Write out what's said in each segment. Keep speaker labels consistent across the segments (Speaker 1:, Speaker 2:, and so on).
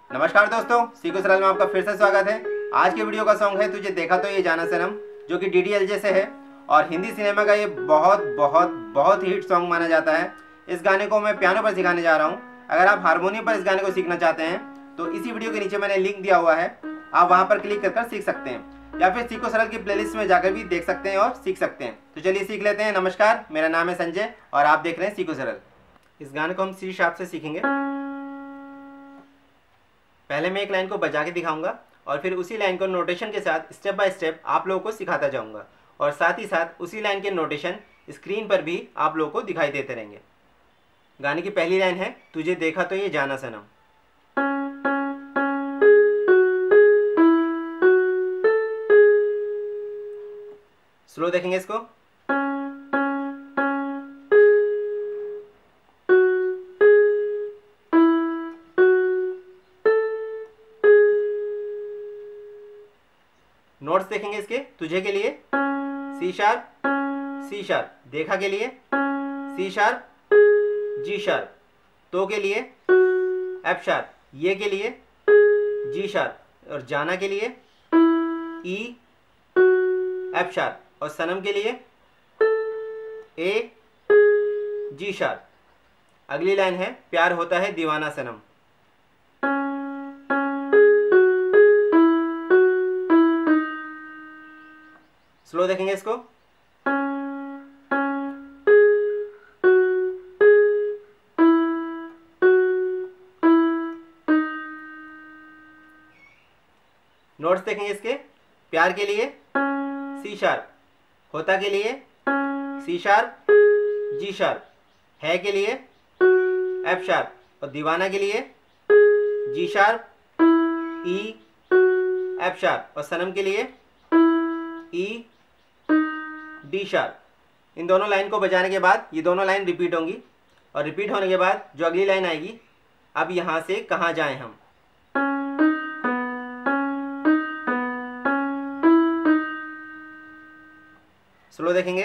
Speaker 1: नमस्कार दोस्तों, सीखो सरल में आपका फिर से स्वागत है। आज के वीडियो का सॉन्ग है तुझे देखा तो ये जाना सनम, जो कि DDLJ से है और हिंदी सिनेमा का ये बहुत बहुत बहुत हिट सॉन्ग माना जाता है। इस गाने को मैं पियानो पर सिखाने जा रहा हूँ। अगर आप हारमोनियम पर इस गाने को सीखना चाहते हैं तो इसी वीडियो के नीचे मैंने लिंक दिया हुआ है, आप वहाँ पर क्लिक कर सीख सकते हैं या फिर सीखो सरल की प्लेलिस्ट में जाकर भी देख सकते हैं और सीख सकते हैं। तो चलिए सीख लेते हैं। नमस्कार, मेरा नाम है संजय और आप देख रहे हैं सीखो सरल। इस गाने को हम सी शार्प से सीखेंगे। पहले मैं एक लाइन को बजा के दिखाऊंगा और फिर उसी लाइन को नोटेशन के साथ स्टेप बाय स्टेप आप लोगों को सिखाता जाऊंगा और साथ ही साथ उसी लाइन के नोटेशन स्क्रीन पर भी आप लोगों को दिखाई देते रहेंगे। गाने की पहली लाइन है तुझे देखा तो ये जाना सनम। स्लो देखेंगे इसको। नोट्स देखेंगे इसके। तुझे के लिए सी शार्प, देखा के लिए सी शार्प, जी शार्प, तो के लिए एफ शार्प, ये के लिए जी शार्प और जाना के लिए ई एफ शार्प और सनम के लिए ए जी शार्प। अगली लाइन है प्यार होता है दीवाना सनम। स्लो देखेंगे इसको। नोट्स देखेंगे इसके। प्यार के लिए सी शार्प, होता के लिए सी शार्प, जी शार्प, है के लिए एफ शार्प और दीवाना के लिए G sharp, E F sharp और सनम के लिए ई डी शार्प। इन दोनों लाइन को बजाने के बाद ये दोनों लाइन रिपीट होंगी और रिपीट होने के बाद जो अगली लाइन आएगी, अब यहाँ से कहाँ जाएं हम। स्लो देखेंगे।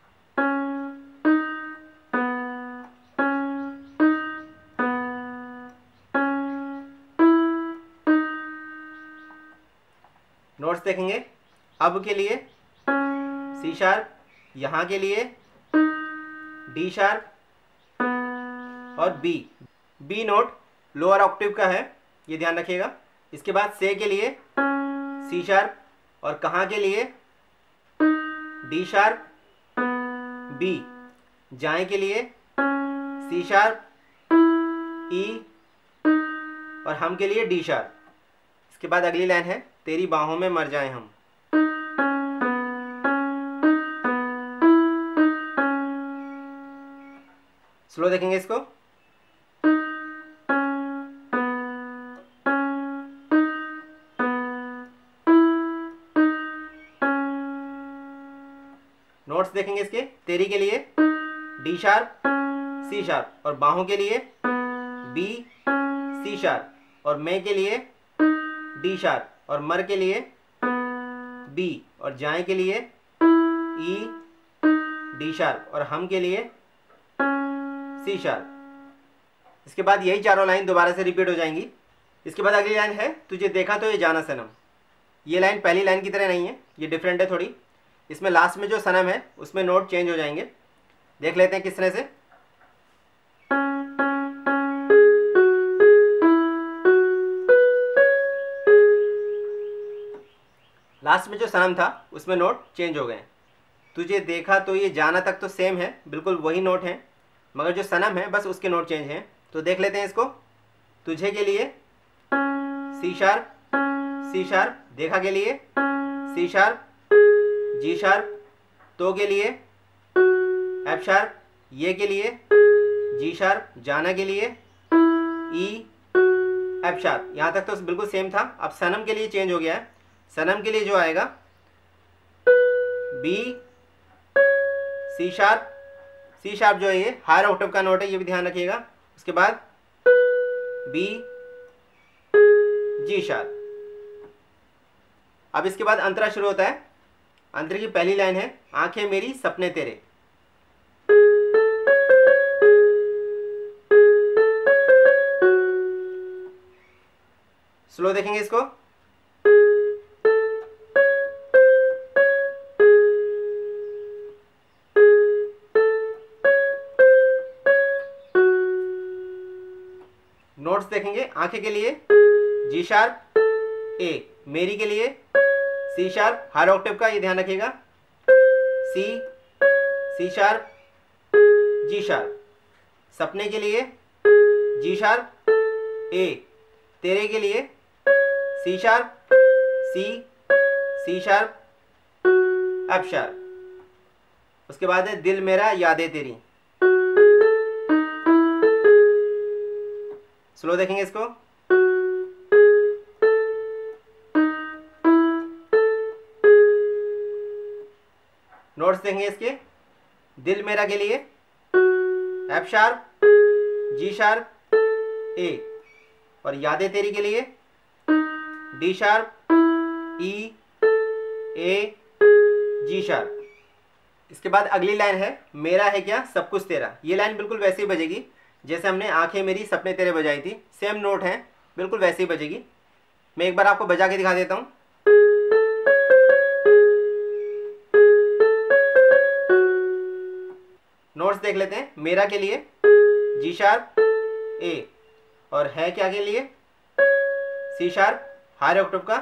Speaker 1: नोट्स देखेंगे। अब के लिए सी शार्प, यहाँ के लिए डी शार्प और बी नोट लोअर ऑक्टेव का है, ये ध्यान रखिएगा। इसके बाद से के लिए सी शार्प और कहाँ के लिए डी शार्प, बी, जाए के लिए सी शार्प, ई और हम के लिए डी शार्प। इसके बाद अगली लाइन है तेरी बाहों में मर जाएं हम। स्लो देखेंगे इसको। नोट्स देखेंगे इसके। तेरी के लिए डी शार्प, सी शार्प और बाहों के लिए बी, सी शार्प और मैं के लिए डी शार्प और मर के लिए बी और जाए के लिए ई डी शार्प और हम के लिए सी शार्प। इसके बाद यही चारों लाइन दोबारा से रिपीट हो जाएंगी। इसके बाद अगली लाइन है तुझे देखा तो ये जाना सनम। ये लाइन पहली लाइन की तरह नहीं है, ये डिफरेंट है थोड़ी। इसमें लास्ट में जो सनम है उसमें नोट चेंज हो जाएंगे। देख लेते हैं किस तरह से। लास्ट में जो सनम था उसमें नोट चेंज हो गए। तुझे देखा तो ये जाना तक तो सेम है, बिल्कुल वही नोट है, मगर जो सनम है बस उसके नोट चेंज हैं। तो देख लेते हैं इसको। तुझे के लिए सी शार्प, देखा के लिए सी शार्प, जी शार्प, तो के लिए एफ शार्प, ये के लिए जी शार्प, जाना के लिए ई एफ शार्प। यहाँ तक तो बिल्कुल सेम था। अब सनम के लिए चेंज हो गया है। सनम के लिए जो आएगा बी, सी शार्प जो है ये हायर ऑक्टेव का नोट है, ये भी ध्यान रखिएगा। उसके बाद बी, जी शार्प। अब इसके बाद अंतरा शुरू होता है। अंतर की पहली लाइन है आंखें मेरी सपने तेरे। स्लो देखेंगे इसको। नोट्स देखेंगे आंखें के लिए जी शार्प ए, मेरी के लिए सी शार्प हायर ऑक्टेव का, ये ध्यान रखिएगा, सी शार्प जी शार्प। सपने के लिए जी शार्प ए, तेरे के लिए C sharp C sharp F sharp. उसके बाद है दिल मेरा यादें तेरी। स्लो देखेंगे इसको। नोट्स देखेंगे इसके, दिल मेरा के लिए F sharp G sharp A, और यादें तेरी के लिए D sharp E A G sharp. इसके बाद अगली लाइन है मेरा है क्या सब कुछ तेरा। ये लाइन बिल्कुल वैसे ही बजेगी जैसे हमने आंखें मेरी सपने तेरे बजाई थी, सेम नोट है, बिल्कुल वैसे ही बजेगी। मैं एक बार आपको बजा के दिखा देता हूँ। नोट्स देख लेते हैं। मेरा के लिए जी शार्प ए, और है क्या के लिए सी शार्प हायर ऑक्टेव का,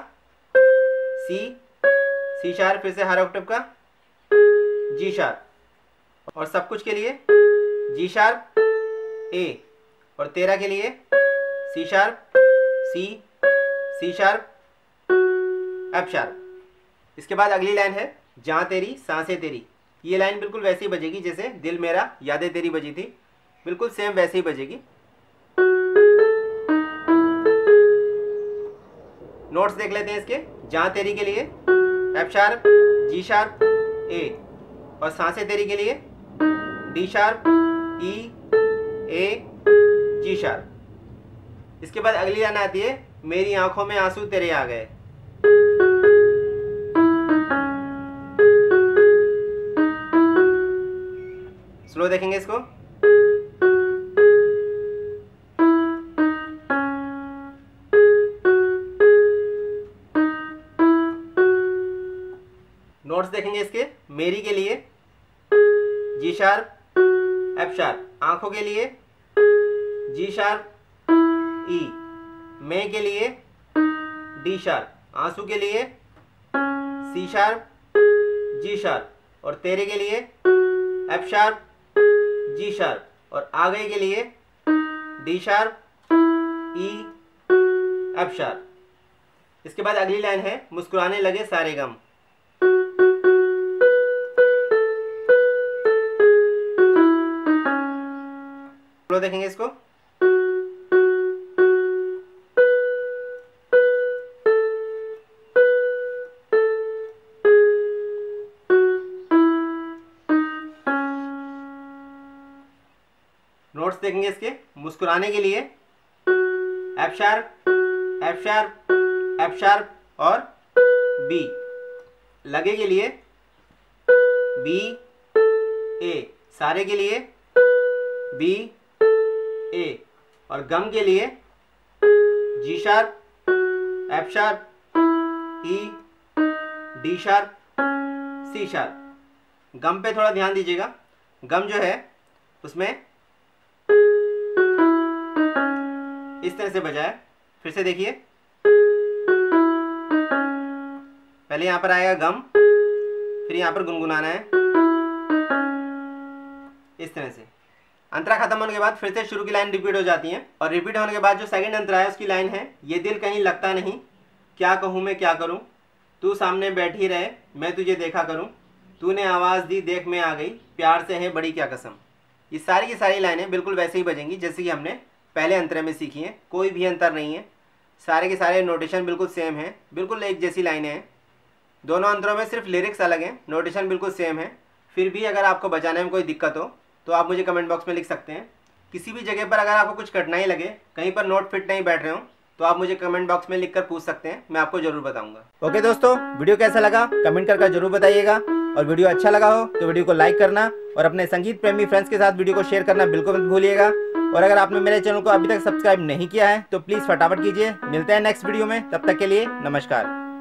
Speaker 1: सी शार्प फिर से हायर ऑक्टेव का जी शार्प, और सब कुछ के लिए जी शार्प ए, और तेरा के लिए C sharp C sharp F sharp. इसके बाद अगली लाइन है जहाँ तेरी सांसें तेरी। ये लाइन बिल्कुल वैसी बजेगी जैसे दिल मेरा यादें तेरी बजी थी, बिल्कुल सेम वैसे ही बजेगी। नोट्स देख लेते हैं इसके। जहाँ तेरी के लिए F sharp G sharp A, और सांसें तेरी के लिए D sharp E A G sharp. इसके बाद अगली लाइन आती है मेरी आंखों में आंसू तेरे आ गए। स्लो देखेंगे इसको। नोट्स देखेंगे इसके। मेरी के लिए जी शार्प एफ शार्प, आंखों के लिए जी शार्प ई, मैं के लिए डी शार्प, आंसू के लिए सी शार्प जी शार्प, और तेरे के लिए एफ शार्प जी शार्प, और आगे के लिए D sharp E F sharp. इसके बाद अगली लाइन है मुस्कुराने लगे सारे गम। देखेंगे इसको। नोट्स देखेंगे इसके। मुस्कुराने के लिए F sharp F sharp F sharp और बी। लगे के लिए बी ए, सारे के लिए बी ए, और गम के लिए G sharp F sharp E D sharp C sharp. गम पे थोड़ा ध्यान दीजिएगा। गम जो है उसमें इस तरह से बजा है। फिर से देखिए, पहले यहां पर आएगा गम, फिर यहां पर गुनगुनाना है इस तरह से। अंतरा खत्म होने के बाद फिर से शुरू की लाइन रिपीट हो जाती है, और रिपीट होने के बाद जो सेकंड अंतरा है उसकी लाइन है ये दिल कहीं लगता नहीं, क्या कहूँ मैं क्या करूँ, तू सामने बैठी रहे मैं तुझे देखा करूँ, तूने आवाज़ दी देख मैं आ गई, प्यार से है बड़ी क्या कसम। ये सारी की सारी लाइनें बिल्कुल वैसे ही बजेंगी जैसे कि हमने पहले अंतरे में सीखी हैं, कोई भी अंतर नहीं है। सारे के सारे नोटेशन बिल्कुल सेम है, बिल्कुल एक जैसी लाइनें हैं। दोनों अंतरों में सिर्फ लिरिक्स अलग हैं, नोटेशन बिल्कुल सेम है। फिर भी अगर आपको बजाने में कोई दिक्कत हो तो आप मुझे कमेंट बॉक्स में लिख सकते हैं। किसी भी जगह पर अगर आपको कुछ कठिनाई लगे, कहीं पर नोट फिट नहीं बैठ रहे हो, तो आप मुझे कमेंट बॉक्स में लिखकर पूछ सकते हैं, मैं आपको जरूर बताऊंगा। ओके दोस्तों, वीडियो कैसा लगा कमेंट करके जरूर बताइएगा, और वीडियो अच्छा लगा हो तो वीडियो को लाइक करना और अपने संगीत प्रेमी फ्रेंड्स के साथ वीडियो को शेयर करना बिल्कुल मत भूलिएगा। और अगर आपने मेरे चैनल को अभी तक सब्सक्राइब नहीं किया है तो प्लीज़ फटाफट कीजिए। मिलते हैं नेक्स्ट वीडियो में, तब तक के लिए नमस्कार।